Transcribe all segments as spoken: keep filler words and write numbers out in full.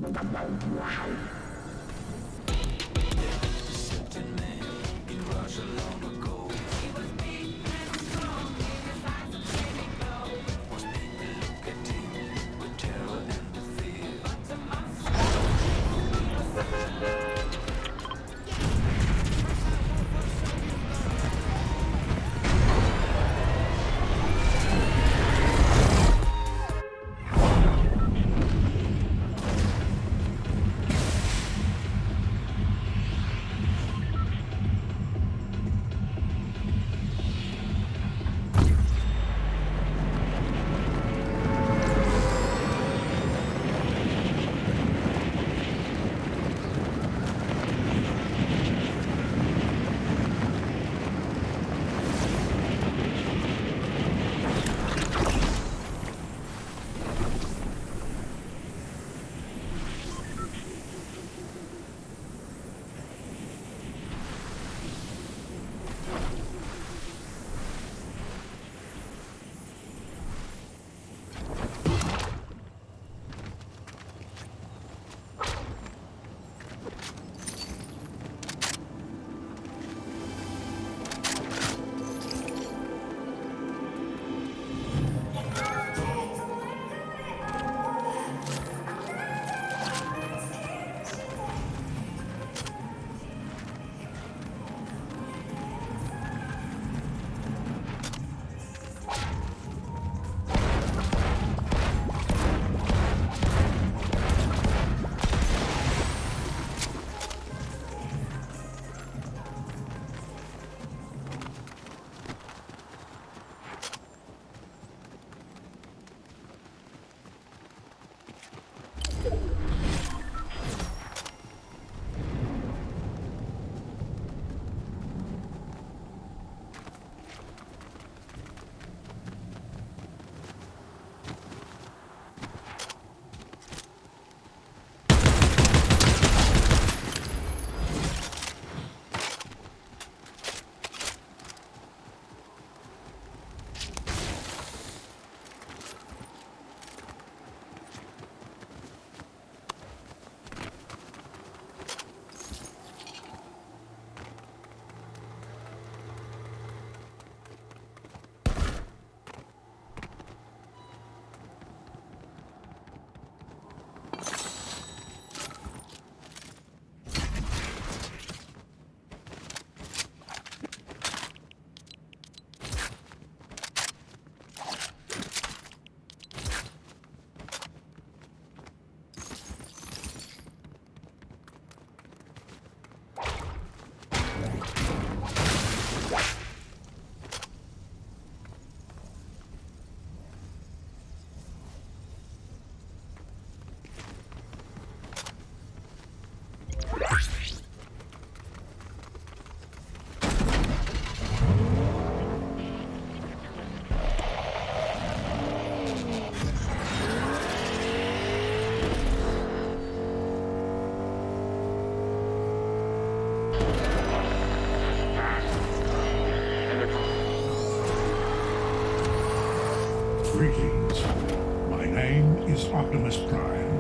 Greetings. My name is Optimus Prime.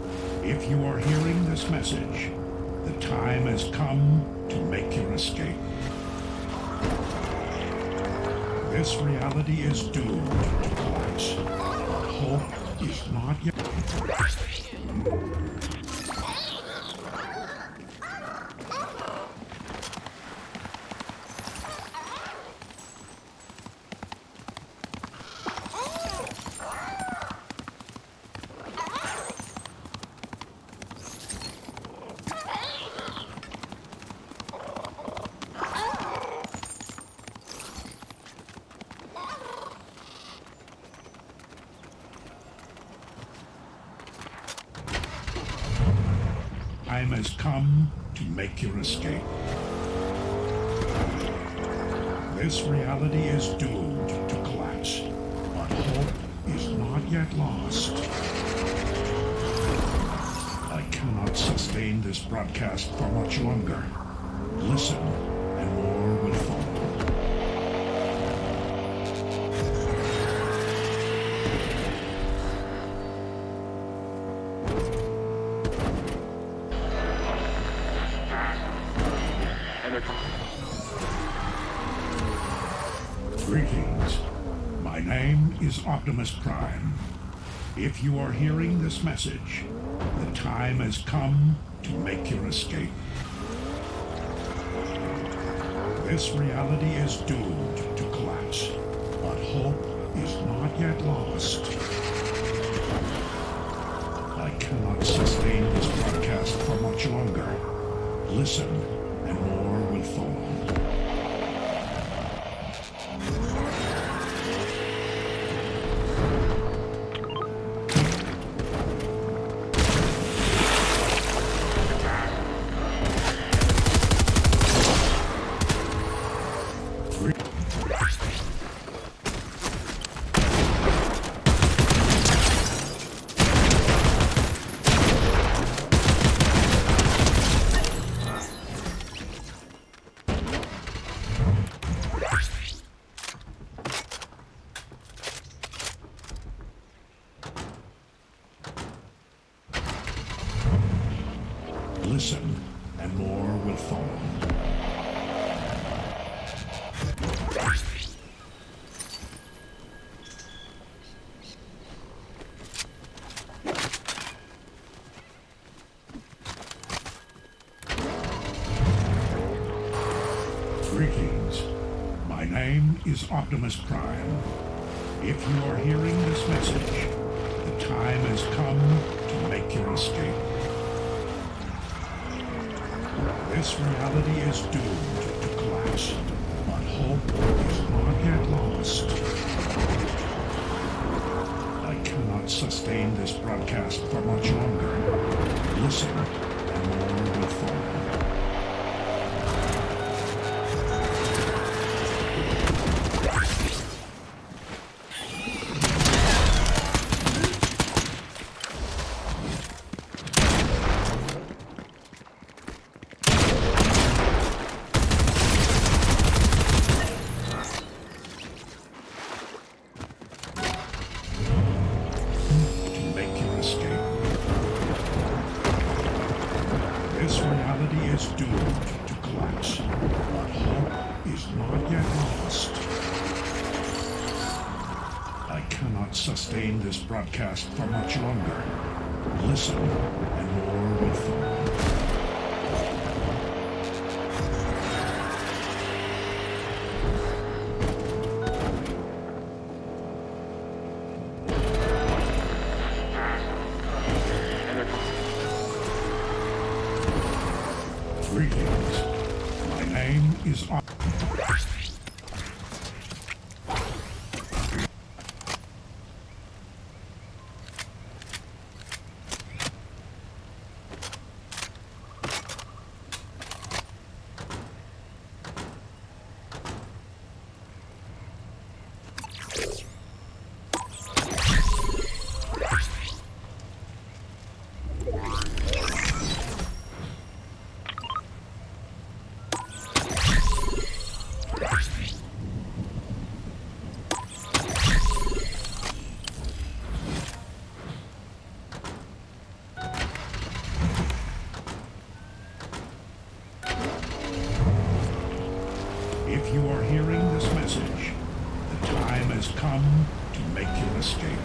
If you are hearing this message, the time has come to make your escape. This reality is doomed to collapse. Hope is not yet... Time has come to make your escape. This reality is doomed to collapse, but hope is not yet lost. I cannot sustain this broadcast for much longer. Listen, and more will follow. Greetings. My name is Optimus Prime. If you are hearing this message, the time has come to make your escape. This reality is doomed to collapse, but hope is not yet lost. I cannot sustain this broadcast for much longer. Listen, and more will follow. Listen, and more will follow. Greetings. My name is Optimus Prime. If you are hearing this message, the time has come to make your escape. This reality is doomed to collapse, but hope is not yet lost. I cannot sustain this broadcast for much longer. Listen, and more will follow. This reality is doomed to collapse, but hope is not yet lost. I cannot sustain this broadcast for much longer. Listen, and more will follow. Greetings. My name is Optimus. If you are hearing this message, the time has come to make your escape.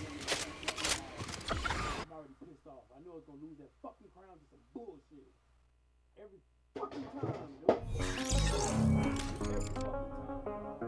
I know it's gonna lose that fucking crown to some bullshit. every fucking time, dude. Every fucking time.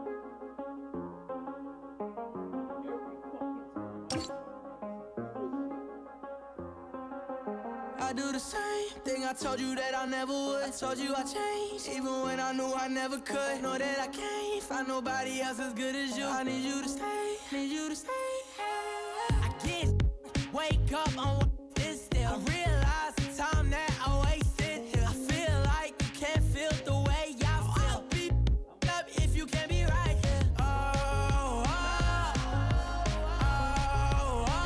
I do the same thing I told you that I never would. I told you I changed, even when I knew I never could. Know that I can't find nobody else as good as you. I need you to stay, need you to stay. I get wake up on this still. I realize the time that I wasted here. I feel like you can't feel the way I feel. I'll be up if you can't be right here. Oh, oh, oh, oh,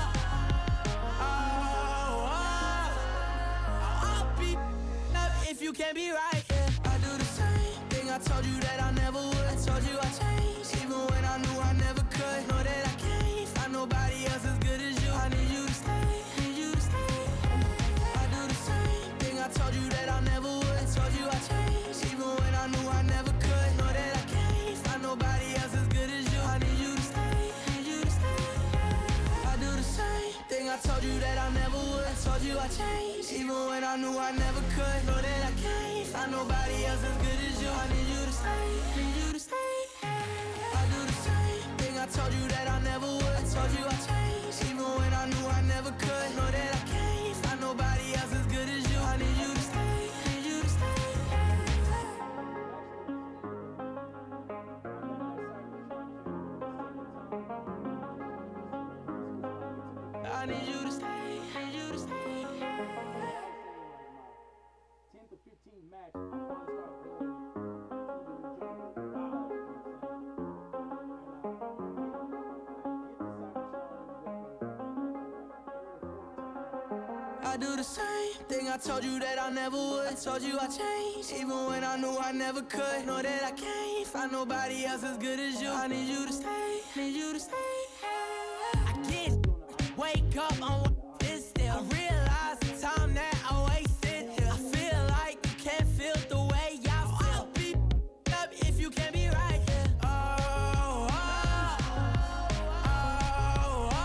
oh, oh. I'll be up if you can't be right here. I do the same thing I told you that I never would. I told you I changed, even when I knew I never could. Know that I can't find nobody else as good as you. I need you to stay, need you to stay. I do the same thing I told you that I never would. I told you I changed, even when I knew I never could. Know that I can't find nobody else as good as you. I need you to stay, need you to stay. I do the same thing I told you that I never would. I told you I changed, even when I knew I never could. Know that I can't find nobody else as good as you. I need you to stay, need you to stay. I do the same thing I told you that I never would. I told you I changed, even when I knew I never could. Know that I can't find nobody else as good as you. I need you to stay, need you to stay. I need you to stay, need you to stay. tenth or fifteenth match, I finally started going to the jungle wild, you know what I'm saying? I do the same thing I told you that I never would. I told you I changed, even when I knew I never could. Know that I can't find nobody else as good as you. I need you to stay, need you to stay. I get wake up on this still. I realize the time that I wasted here. I feel like you can't feel the way I feel. I'll be up if you can't be right here. Oh, oh, oh, oh,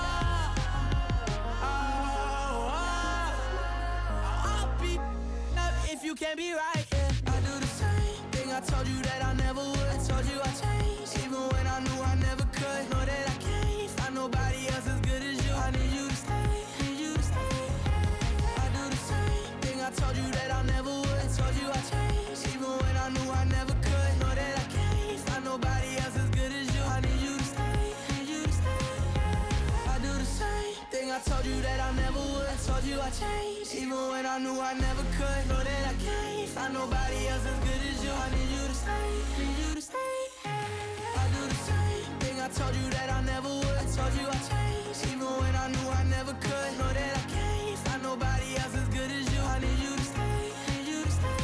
oh, oh. I'll be up if you can't be right here. I do the same thing I told you that I never would. I told you I changed, even when I knew I never could. Know that I can't find nobody else as good as you. I need you to stay, need you to stay. I do the same thing I told you that I never would. I told you I changed, even when I knew I never could. Know that I can't find nobody else as good as you. I need you to stay, need you to stay. I do the same thing I told you that I never would. I told you I changed, even when I knew I never could. Know that I can't find nobody else as good as you. I need you to stay, need you to stay. I do the same thing I told you that I never would. I told you I changed, even when I knew I never could. Know that I can't find nobody else as good as you. I need you to stay, need you to stay.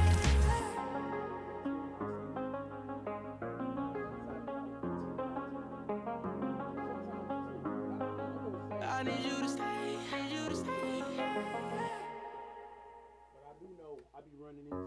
I need you to stay, need you to stay. But I do know I be running into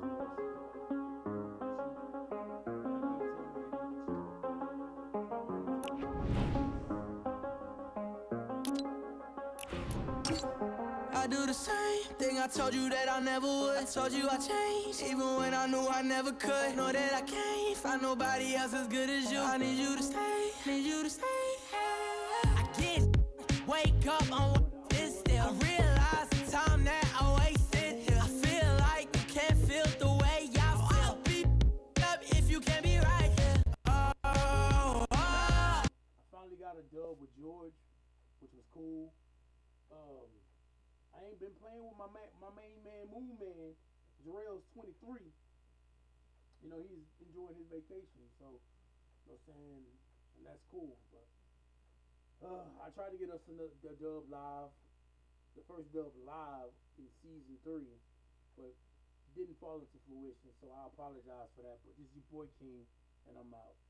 I do the same thing I told you that I never would. I told you I changed, even when I knew I never could. Know that I can't find nobody else as good as you. I need you to stay, need you to stay. I get wake up on this still. I realize the time that I wasted here. I feel like you can't feel the way I feel. I'll be up if you can't be right here. Oh, oh, oh. I finally got a dub with George, which was cool. Um, I ain't been playing with my ma- my main man, Moon Man. Jarrell's twenty-three. You know, he's enjoying his vacation, so, you know what I'm saying? And that's cool. But uh, I tried to get us in the, the dub live, the first dub live in season three, but didn't fall into fruition, so I apologize for that. But this is your boy King, and I'm out.